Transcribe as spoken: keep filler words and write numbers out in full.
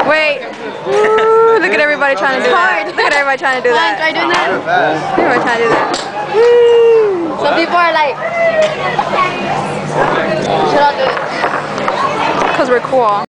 Wait. Woo, look at everybody trying to do that. Look at everybody trying to do that. Try doing that. Everybody trying to do that. Some people are like, should I do it? Because we're cool.